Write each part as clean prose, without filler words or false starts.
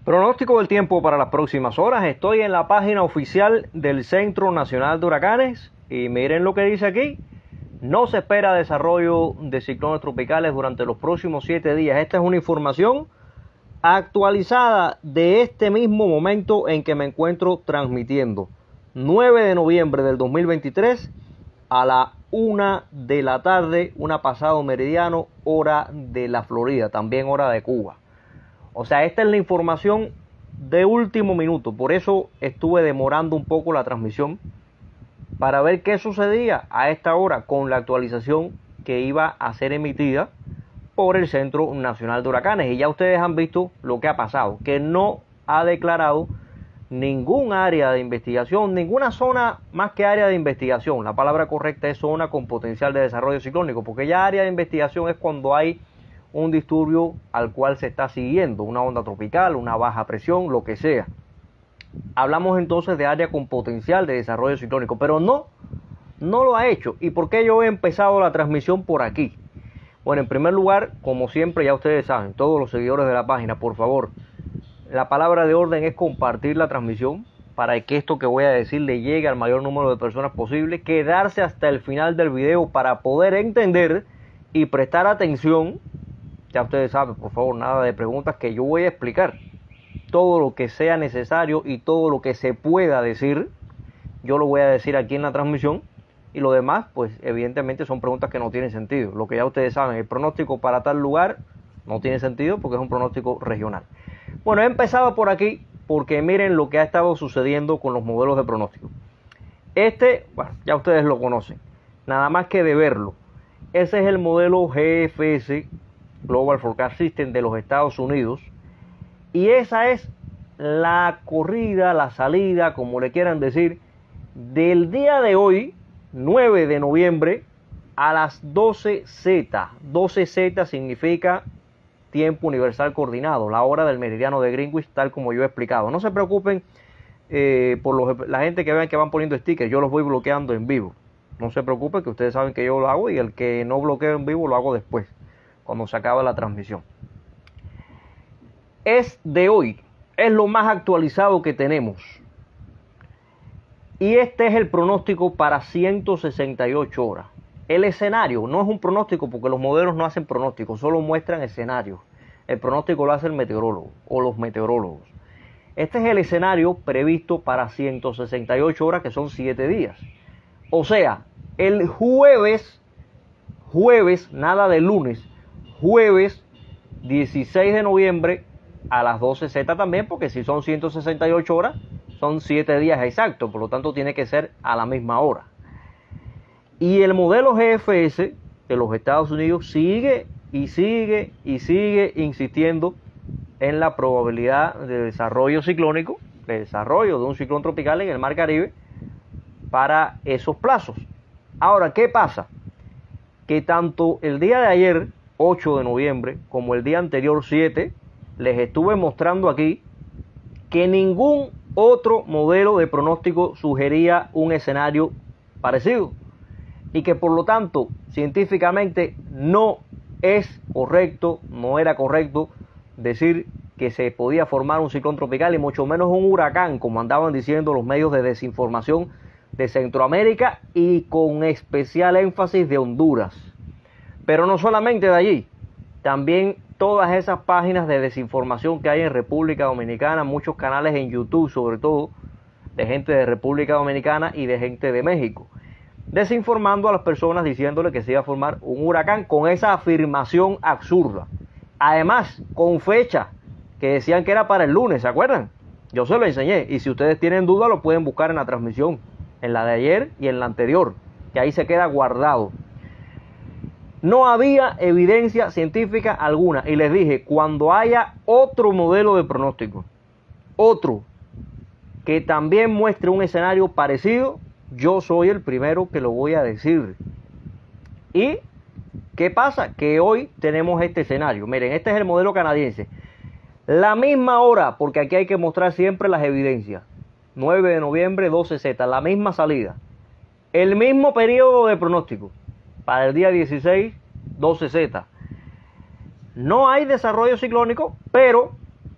Pronóstico del tiempo para las próximas horas. Estoy en la página oficial del Centro Nacional de Huracanes y miren lo que dice aquí. No se espera desarrollo de ciclones tropicales durante los próximos 7 días. Esta es una información actualizada de este mismo momento en que me encuentro transmitiendo. 9 de noviembre del 2023 a la 1 de la tarde, una pasado meridiano, hora de la Florida, también hora de Cuba. O sea, esta es la información de último minuto. Por eso estuve demorando un poco la transmisión para ver qué sucedía a esta hora con la actualización que iba a ser emitida por el Centro Nacional de Huracanes. Y ya ustedes han visto lo que ha pasado, que no ha declarado ningún área de investigación, ninguna zona más que área de investigación. La palabra correcta es zona con potencial de desarrollo ciclónico, porque ya área de investigación es cuando hay un disturbio al cual se está siguiendo, una onda tropical, una baja presión, lo que sea. Hablamos entonces de área con potencial de desarrollo ciclónico, pero no lo ha hecho. ¿Y por qué yo he empezado la transmisión por aquí? Bueno, en primer lugar, como siempre, ya ustedes saben, todos los seguidores de la página, por favor, la palabra de orden es compartir la transmisión para que esto que voy a decir le llegue al mayor número de personas posible, quedarse hasta el final del video para poder entender y prestar atención. Ya ustedes saben, por favor, nada de preguntas, que yo voy a explicar todo lo que sea necesario y todo lo que se pueda decir. Yo lo voy a decir aquí en la transmisión, y lo demás, pues evidentemente son preguntas que no tienen sentido. Lo que ya ustedes saben, el pronóstico para tal lugar no tiene sentido porque es un pronóstico regional. Bueno, he empezado por aquí porque miren lo que ha estado sucediendo con los modelos de pronóstico. Bueno, ya ustedes lo conocen, nada más que de verlo. Ese es el modelo GFS, Global Forecast System, de los Estados Unidos. Y esa es la corrida, la salida, como le quieran decir, del día de hoy, 9 de noviembre, a las 12Z. 12Z significa tiempo universal coordinado, la hora del meridiano de Greenwich, tal como yo he explicado. No se preocupen por la gente que vean que van poniendo stickers, yo los voy bloqueando en vivo. No se preocupen, que ustedes saben que yo lo hago, y el que no bloqueo en vivo lo hago después, cuando se acaba la transmisión. Es de hoy, es lo más actualizado que tenemos. Y este es el pronóstico para 168 horas. El escenario no es un pronóstico porque los modelos no hacen pronósticos, solo muestran escenarios. El pronóstico lo hace el meteorólogo o los meteorólogos. Este es el escenario previsto para 168 horas, que son 7 días. O sea, el jueves, nada de lunes, jueves 16 de noviembre a las 12Z también, porque si son 168 horas, son 7 días exactos, por lo tanto tiene que ser a la misma hora. Y el modelo GFS de los Estados Unidos sigue insistiendo en la probabilidad de desarrollo ciclónico, de desarrollo de un ciclón tropical en el Mar Caribe para esos plazos. Ahora, ¿qué pasa? Que tanto el día de ayer, 8 de noviembre, como el día anterior, 7, les estuve mostrando aquí que ningún otro modelo de pronóstico sugería un escenario parecido, y que por lo tanto científicamente no es correcto, no era correcto decir que se podía formar un ciclón tropical y mucho menos un huracán, como andaban diciendo los medios de desinformación de Centroamérica y con especial énfasis de Honduras. Pero no solamente de allí, también todas esas páginas de desinformación que hay en República Dominicana, muchos canales en YouTube, sobre todo de gente de República Dominicana y de gente de México, desinformando a las personas, diciéndole que se iba a formar un huracán con esa afirmación absurda. Además, con fecha, que decían que era para el lunes, ¿se acuerdan? Yo se lo enseñé, y si ustedes tienen duda lo pueden buscar en la transmisión, en la de ayer y en la anterior, que ahí se queda guardado. No había evidencia científica alguna, y les dije, cuando haya otro modelo de pronóstico, otro que también muestre un escenario parecido, yo soy el primero que lo voy a decir. ¿Y qué pasa? Que hoy tenemos este escenario. Miren, este es el modelo canadiense. La misma hora, porque aquí hay que mostrar siempre las evidencias. 9 de noviembre, 12Z, la misma salida. El mismo periodo de pronóstico. Para el día 16, 12Z. No hay desarrollo ciclónico, pero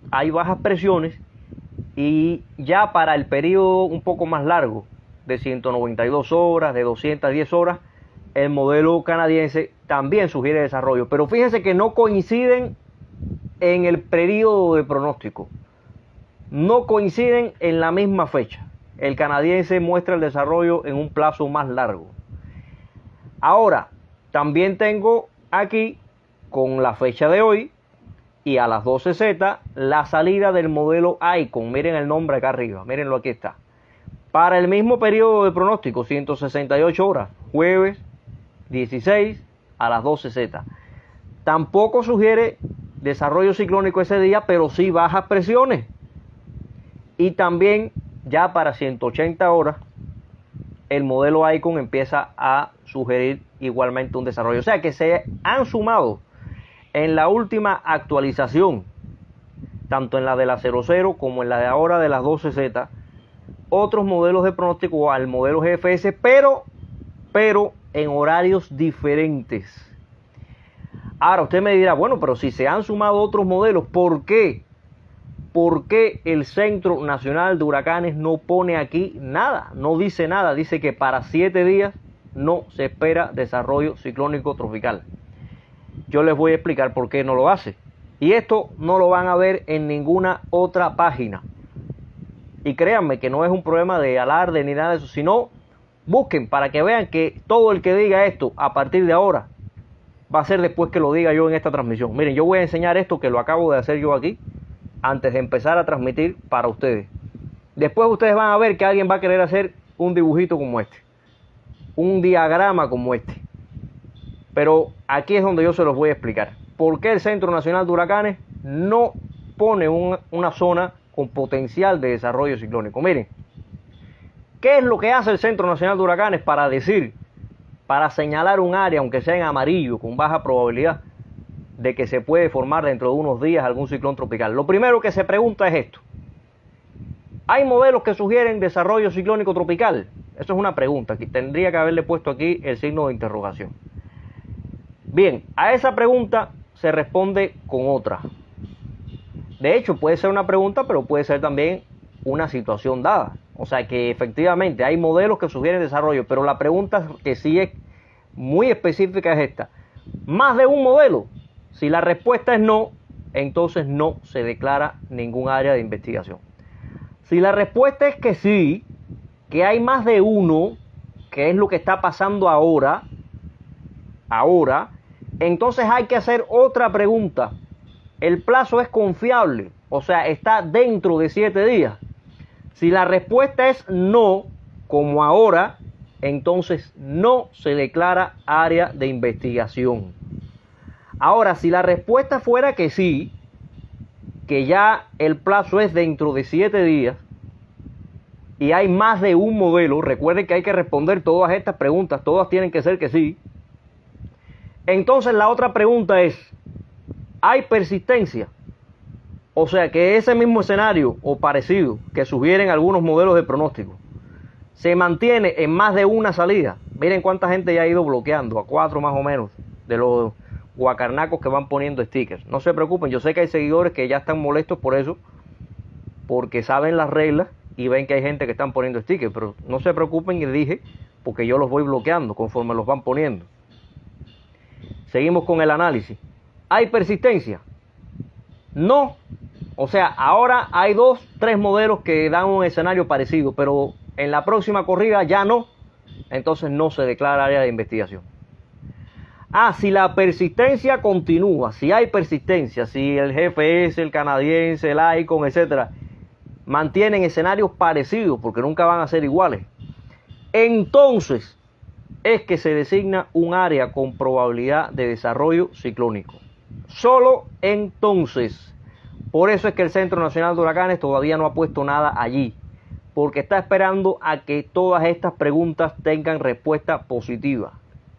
hay bajas presiones y ya para el periodo un poco más largo, de 192 horas, de 210 horas, el modelo canadiense también sugiere desarrollo. Pero fíjense que no coinciden en el periodo de pronóstico, no coinciden en la misma fecha. El canadiense muestra el desarrollo en un plazo más largo. Ahora, también tengo aquí, con la fecha de hoy y a las 12:00, la salida del modelo Icon. Miren el nombre acá arriba, mírenlo, aquí está. Para el mismo periodo de pronóstico, 168 horas, jueves 16 a las 12:00. Tampoco sugiere desarrollo ciclónico ese día, pero sí bajas presiones. Y también ya para 180 horas, el modelo Icon empieza a sugerir igualmente un desarrollo. O sea que se han sumado en la última actualización, tanto en la de la 00 como en la de ahora de las 12:00, otros modelos de pronóstico al modelo GFS, pero en horarios diferentes. Ahora usted me dirá, bueno, pero si se han sumado otros modelos, ¿por qué? ¿Por qué el Centro Nacional de Huracanes no pone aquí nada? No dice nada, dice que para 7 días no se espera desarrollo ciclónico tropical. Yo les voy a explicar por qué no lo hace. Y esto no lo van a ver en ninguna otra página. Y créanme que no es un problema de alarde ni nada de eso, sino busquen para que vean que todo el que diga esto a partir de ahora va a ser después que lo diga yo en esta transmisión. Miren, yo voy a enseñar esto que lo acabo de hacer yo aquí antes de empezar a transmitir para ustedes. Después ustedes van a ver que alguien va a querer hacer un dibujito como este, un diagrama como este. Pero aquí es donde yo se los voy a explicar. ¿Por qué el Centro Nacional de Huracanes no pone una zona con potencial de desarrollo ciclónico? Miren, ¿qué es lo que hace el Centro Nacional de Huracanes para decir, para señalar un área, aunque sea en amarillo, con baja probabilidad de que se puede formar dentro de unos días algún ciclón tropical? Lo primero que se pregunta es esto: ¿hay modelos que sugieren desarrollo ciclónico tropical? Eso es una pregunta que tendría que haberle puesto aquí el signo de interrogación. Bien, a esa pregunta se responde con otra. De hecho, puede ser una pregunta, pero puede ser también una situación dada. O sea que efectivamente hay modelos que sugieren desarrollo, pero la pregunta que sí es muy específica es esta: ¿más de un modelo? Si la respuesta es no, entonces no se declara ningún área de investigación. Si la respuesta es que sí, que hay más de uno, que es lo que está pasando ahora, entonces hay que hacer otra pregunta. ¿El plazo es confiable? O sea, ¿está dentro de 7 días? Si la respuesta es no, como ahora, entonces no se declara área de investigación. Ahora, si la respuesta fuera que sí, que ya el plazo es dentro de 7 días y hay más de un modelo, recuerden que hay que responder todas estas preguntas, todas tienen que ser que sí. Entonces la otra pregunta es: ¿hay persistencia? O sea, que ese mismo escenario o parecido que sugieren algunos modelos de pronóstico se mantiene en más de una salida. Miren cuánta gente ya ha ido bloqueando, a 4 más o menos, de los guacarnacos que van poniendo stickers. No se preocupen, yo sé que hay seguidores que ya están molestos por eso, porque saben las reglas y ven que hay gente que están poniendo stickers, pero no se preocupen, y dije, porque yo los voy bloqueando conforme los van poniendo. Seguimos con el análisis. ¿Hay persistencia? No. O sea, ahora hay 2, 3 modelos que dan un escenario parecido, pero en la próxima corrida ya no. Entonces no se declara área de investigación. Si la persistencia continúa, si hay persistencia, si el GFS, el canadiense, el Icon, etcétera, mantienen escenarios parecidos, porque nunca van a ser iguales, entonces es que se designa un área con probabilidad de desarrollo ciclónico. Solo entonces. Por eso es que el Centro Nacional de Huracanes todavía no ha puesto nada allí, porque está esperando a que todas estas preguntas tengan respuesta positiva.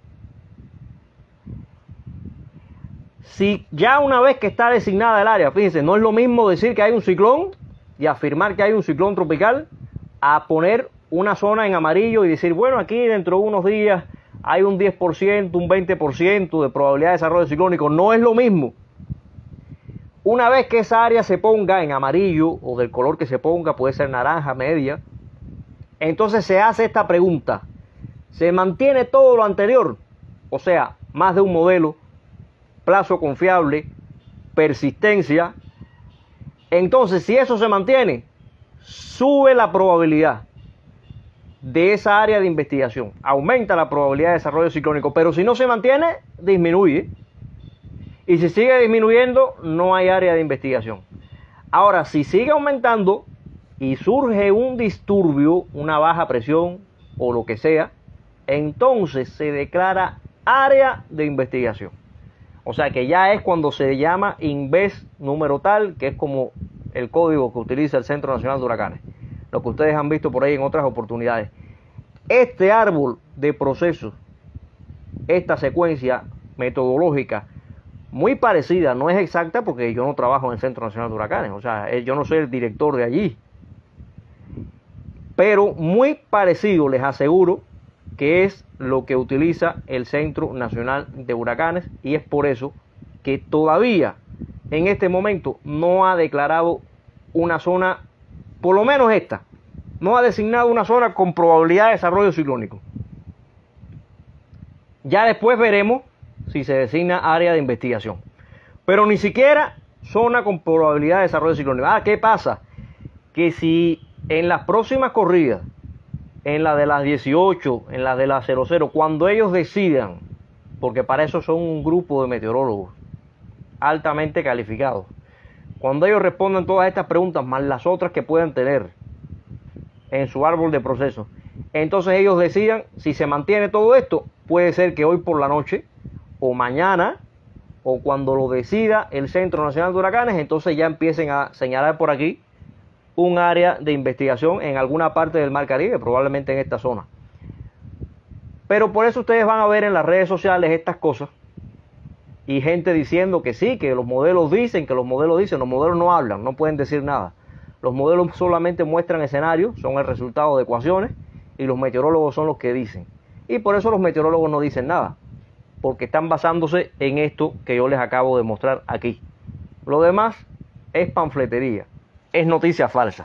Si ya una vez que está designada el área, fíjense, no es lo mismo decir que hay un ciclón y afirmar que hay un ciclón tropical a poner una zona en amarillo y decir, bueno, aquí dentro de unos días hay un 10%, un 20% de probabilidad de desarrollo ciclónico. No es lo mismo. Una vez que esa área se ponga en amarillo o del color que se ponga, puede ser naranja, media, entonces se hace esta pregunta: ¿se mantiene todo lo anterior? O sea, más de un modelo, plazo confiable, persistencia. Entonces, si eso se mantiene, sube la probabilidad de esa área de investigación, aumenta la probabilidad de desarrollo ciclónico, pero si no se mantiene, disminuye. Y si sigue disminuyendo, no hay área de investigación. Ahora, si sigue aumentando y surge un disturbio, una baja presión o lo que sea, entonces se declara área de investigación. O sea que ya es cuando se llama INVES número tal, que es como el código que utiliza el Centro Nacional de Huracanes, lo que ustedes han visto por ahí en otras oportunidades. Este árbol de procesos, esta secuencia metodológica, muy parecida, no es exacta porque yo no trabajo en el Centro Nacional de Huracanes, o sea, yo no soy el director de allí, pero muy parecido, les aseguro, que es lo que utiliza el Centro Nacional de Huracanes, y es por eso que todavía en este momento no ha declarado una zona, por lo menos esta, no ha designado una zona con probabilidad de desarrollo ciclónico. Ya después veremos si se designa área de investigación, pero ni siquiera zona con probabilidad de desarrollo ciclónico. ¿Qué pasa? Que si en las próximas corridas, en la de las 18, en la de las 00, cuando ellos decidan, porque para eso son un grupo de meteorólogos altamente calificados, cuando ellos respondan todas estas preguntas, más las otras que puedan tener en su árbol de proceso, entonces ellos decidan si se mantiene todo esto. Puede ser que hoy por la noche, o mañana, o cuando lo decida el Centro Nacional de Huracanes, entonces ya empiecen a señalar por aquí un área de investigación en alguna parte del Mar Caribe, probablemente en esta zona. Pero por eso ustedes van a ver en las redes sociales estas cosas y gente diciendo que sí, que los modelos dicen, los modelos no hablan, no pueden decir nada. Los modelos solamente muestran escenarios, son el resultado de ecuaciones, y los meteorólogos son los que dicen. Y por eso los meteorólogos no dicen nada, porque están basándose en esto que yo les acabo de mostrar aquí. Lo demás es panfletería, es noticia falsa.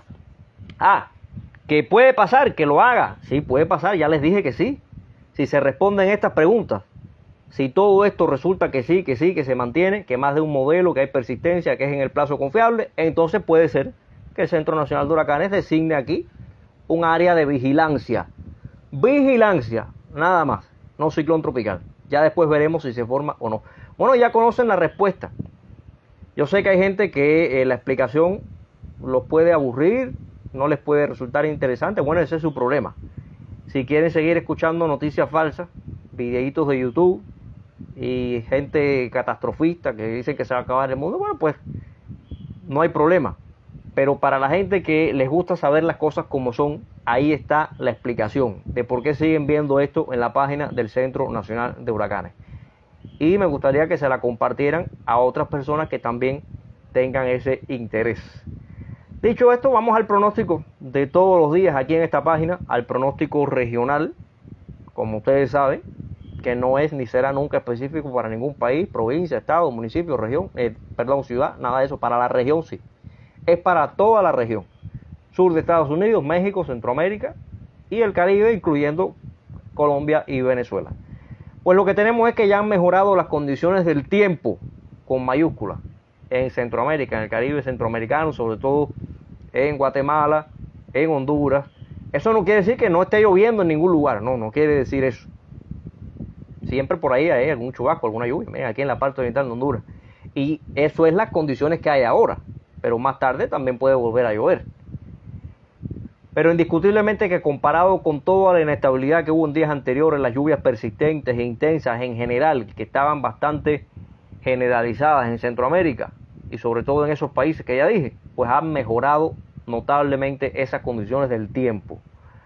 ¿Que puede pasar que lo haga? Sí, puede pasar, ya les dije que sí. Si se responden estas preguntas, si todo esto resulta que sí, que se mantiene, que más de un modelo, que hay persistencia, que es en el plazo confiable, entonces puede ser que el Centro Nacional de Huracanes designe aquí un área de vigilancia. Vigilancia, nada más, no ciclón tropical. Ya después veremos si se forma o no. Bueno, ya conocen la respuesta. Yo sé que hay gente que la explicación los puede aburrir, no les puede resultar interesante. Bueno, ese es su problema. Si quieren seguir escuchando noticias falsas, videitos de YouTube y gente catastrofista que dice que se va a acabar el mundo, bueno, pues no hay problema. Pero para la gente que les gusta saber las cosas como son, ahí está la explicación de por qué siguen viendo esto en la página del Centro Nacional de Huracanes. Y me gustaría que se la compartieran a otras personas que también tengan ese interés. Dicho esto, vamos al pronóstico de todos los días aquí en esta página, al pronóstico regional, como ustedes saben, que no es ni será nunca específico para ningún país, provincia, estado, municipio, región, ciudad, nada de eso. Para la región sí, es para toda la región, sur de Estados Unidos, México, Centroamérica y el Caribe, incluyendo Colombia y Venezuela. Pues lo que tenemos es que ya han mejorado las condiciones del tiempo, con mayúsculas, en Centroamérica, en el Caribe centroamericano, sobre todo en Guatemala, en Honduras. Eso no quiere decir que no esté lloviendo en ningún lugar, no quiere decir eso. Siempre por ahí hay algún chubasco, alguna lluvia. Miren, aquí en la parte oriental de Honduras. Y eso es las condiciones que hay ahora, pero más tarde también puede volver a llover. Pero indiscutiblemente que comparado con toda la inestabilidad que hubo en días anteriores, las lluvias persistentes e intensas en general, que estaban bastante generalizadas en Centroamérica y sobre todo en esos países que ya dije, pues han mejorado notablemente esas condiciones del tiempo.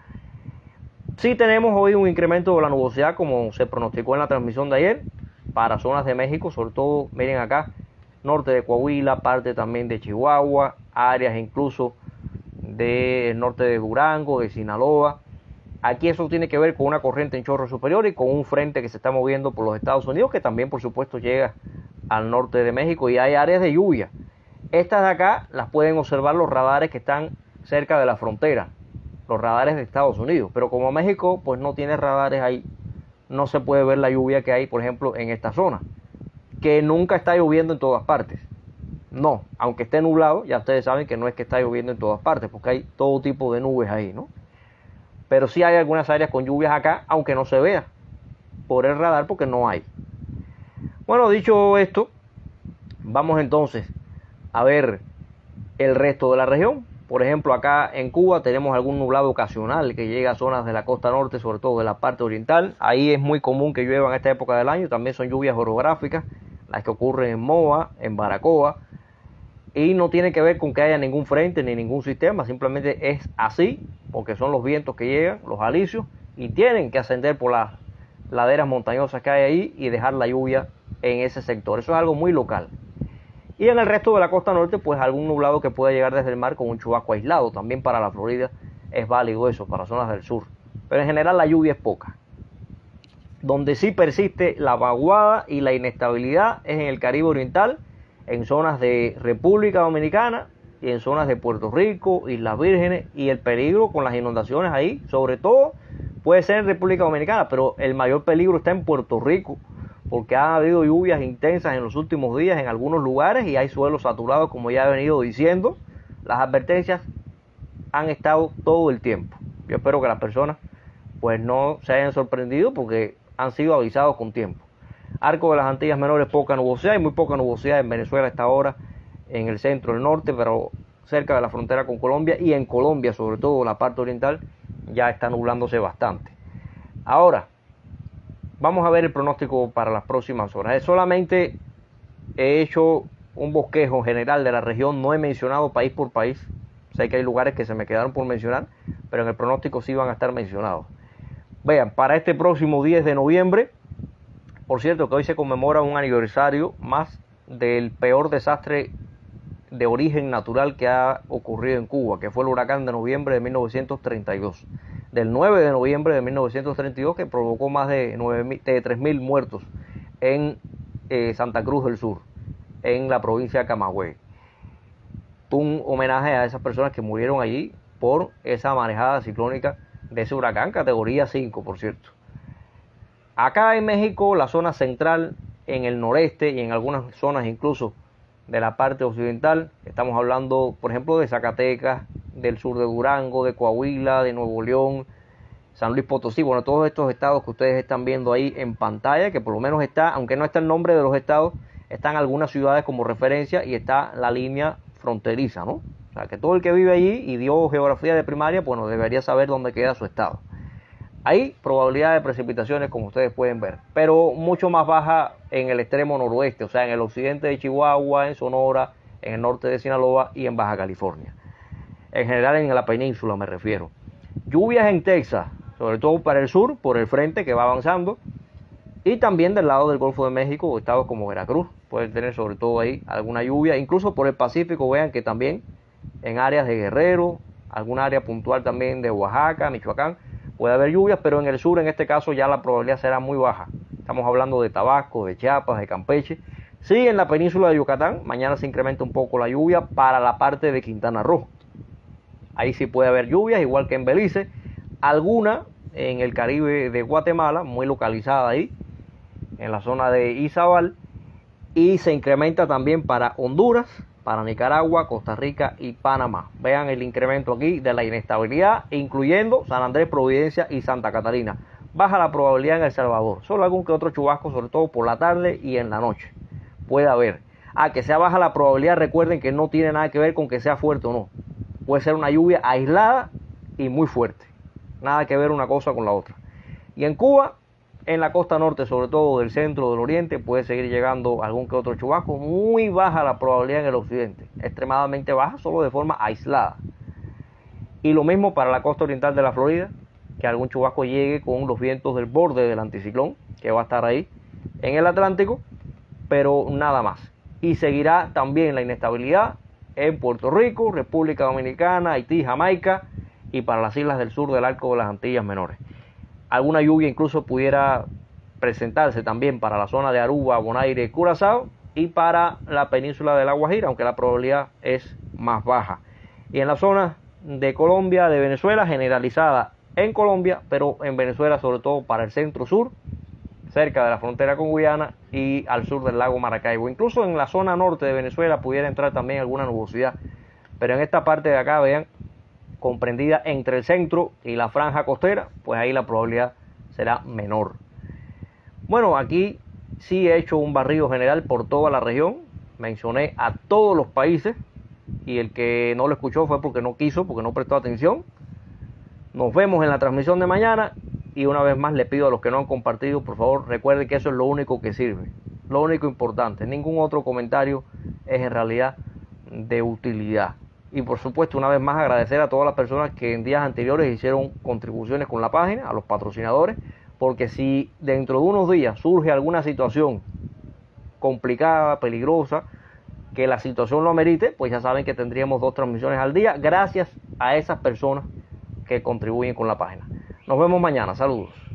Sí tenemos hoy un incremento de la nubosidad, como se pronosticó en la transmisión de ayer, para zonas de México, sobre todo, miren acá, norte de Coahuila, parte también de Chihuahua, áreas incluso del norte de Durango, de Sinaloa. Aquí eso tiene que ver con una corriente en chorro superior y con un frente que se está moviendo por los Estados Unidos, que también por supuesto llega al norte de México, y hay áreas de lluvia Estas de acá las pueden observar los radares que están cerca de la frontera, los radares de Estados Unidos. Pero como México pues no tiene radares ahí, no se puede ver la lluvia que hay, por ejemplo, en esta zona, que nunca está lloviendo en todas partes. No, aunque esté nublado, ya ustedes saben que no es que está lloviendo en todas partes, porque hay todo tipo de nubes ahí, ¿no? Pero sí hay algunas áreas con lluvias acá, aunque no se vea por el radar, porque no hay. Bueno, dicho esto, vamos entonces a ver el resto de la región. Por ejemplo, acá en Cuba tenemos algún nublado ocasional que llega a zonas de la costa norte, sobre todo de la parte oriental. Ahí es muy común que llueva en esta época del año. También son lluvias orográficas, las que ocurren en Moa, en Baracoa. Y no tiene que ver con que haya ningún frente ni ningún sistema, simplemente es así, porque son los vientos que llegan, los alisios, y tienen que ascender por las laderas montañosas que hay ahí y dejar la lluvia en ese sector. Eso es algo muy local. Y en el resto de la costa norte, pues algún nublado que pueda llegar desde el mar con un chubasco aislado. También para la Florida es válido eso, para zonas del sur. Pero en general la lluvia es poca. Donde sí persiste la vaguada y la inestabilidad es en el Caribe Oriental, en zonas de República Dominicana y en zonas de Puerto Rico, Islas Vírgenes, y el peligro con las inundaciones ahí, sobre todo puede ser en República Dominicana, pero el mayor peligro está en Puerto Rico, porque ha habido lluvias intensas en los últimos días en algunos lugares y hay suelos saturados, como ya he venido diciendo. Las advertencias han estado todo el tiempo. Yo espero que las personas pues no se hayan sorprendido, porque han sido avisados con tiempo. Arco de las Antillas Menores, poca nubosidad, hay muy poca nubosidad en Venezuela a esta hora, en el centro, el norte, pero cerca de la frontera con Colombia, y en Colombia, sobre todo la parte oriental, ya está nublándose bastante. Ahora, vamos a ver el pronóstico para las próximas horas. Solamente he hecho un bosquejo general de la región, no he mencionado país por país. Sé que hay lugares que se me quedaron por mencionar, pero en el pronóstico sí van a estar mencionados. Vean, para este próximo 10 de noviembre, por cierto que hoy se conmemora un aniversario más del peor desastre de origen natural que ha ocurrido en Cuba, que fue el huracán de noviembre de 1932. Del 9 de noviembre de 1932, que provocó más de 3.000 muertos en Santa Cruz del Sur, en la provincia de Camagüey. Un homenaje a esas personas que murieron allí por esa manejada ciclónica de ese huracán, categoría 5, por cierto. Acá en México, la zona central, en el noreste y en algunas zonas incluso de la parte occidental, estamos hablando, por ejemplo, de Zacatecas, del sur de Durango, de Coahuila, de Nuevo León, San Luis Potosí, bueno, todos estos estados que ustedes están viendo ahí en pantalla, que por lo menos está, aunque no está el nombre de los estados, están algunas ciudades como referencia y está la línea fronteriza, ¿no? O sea, que todo el que vive allí y dio geografía de primaria, bueno, debería saber dónde queda su estado. Hay probabilidad de precipitaciones, como ustedes pueden ver, pero mucho más baja en el extremo noroeste, o sea, en el occidente de Chihuahua, en Sonora, en el norte de Sinaloa y en Baja California. En general en la península me refiero. Lluvias en Texas, sobre todo para el sur, por el frente que va avanzando, y también del lado del Golfo de México, estados como Veracruz, pueden tener sobre todo ahí alguna lluvia, incluso por el Pacífico, vean que también en áreas de Guerrero, alguna área puntual también de Oaxaca, Michoacán, puede haber lluvias, pero en el sur en este caso ya la probabilidad será muy baja. Estamos hablando de Tabasco, de Chiapas, de Campeche. Sí, en la península de Yucatán, mañana se incrementa un poco la lluvia para la parte de Quintana Roo. Ahí sí puede haber lluvias, igual que en Belice. Alguna en el Caribe de Guatemala, muy localizada ahí, en la zona de Izabal. Y se incrementa también para Honduras, para Nicaragua, Costa Rica y Panamá. Vean el incremento aquí de la inestabilidad, incluyendo San Andrés, Providencia y Santa Catarina. Baja la probabilidad en El Salvador. Solo algún que otro chubasco, sobre todo por la tarde y en la noche. Puede haber. Que sea baja la probabilidad, recuerden que no tiene nada que ver con que sea fuerte o no. Puede ser una lluvia aislada y muy fuerte. Nada que ver una cosa con la otra. Y en Cuba, en la costa norte, sobre todo del centro, del oriente, puede seguir llegando algún que otro chubasco. Muy baja la probabilidad en el occidente. Extremadamente baja, solo de forma aislada. Y lo mismo para la costa oriental de la Florida, que algún chubasco llegue con los vientos del borde del anticiclón, que va a estar ahí en el Atlántico, pero nada más. Y seguirá también la inestabilidad en Puerto Rico, República Dominicana, Haití, Jamaica y para las islas del sur del Arco de las Antillas Menores. Alguna lluvia incluso pudiera presentarse también para la zona de Aruba, Bonaire y Curazao, y para la península de La Guajira, aunque la probabilidad es más baja. Y en la zona de Colombia, de Venezuela, generalizada en Colombia, pero en Venezuela sobre todo para el centro-sur, cerca de la frontera con Guyana y al sur del lago Maracaibo. Incluso en la zona norte de Venezuela pudiera entrar también alguna nubosidad, pero en esta parte de acá, vean, comprendida entre el centro y la franja costera, pues ahí la probabilidad será menor. Bueno, aquí sí he hecho un barrido general por toda la región, mencioné a todos los países y el que no lo escuchó fue porque no quiso, porque no prestó atención. Nos vemos en la transmisión de mañana y una vez más le pido a los que no han compartido, por favor, recuerden que eso es lo único que sirve, lo único importante. Ningún otro comentario es en realidad de utilidad. Y por supuesto, una vez más agradecer a todas las personas que en días anteriores hicieron contribuciones con la página, a los patrocinadores, porque si dentro de unos días surge alguna situación complicada, peligrosa, que la situación lo amerite, pues ya saben que tendríamos 2 transmisiones al día, gracias a esas personas que contribuyen con la página. Nos vemos mañana, saludos.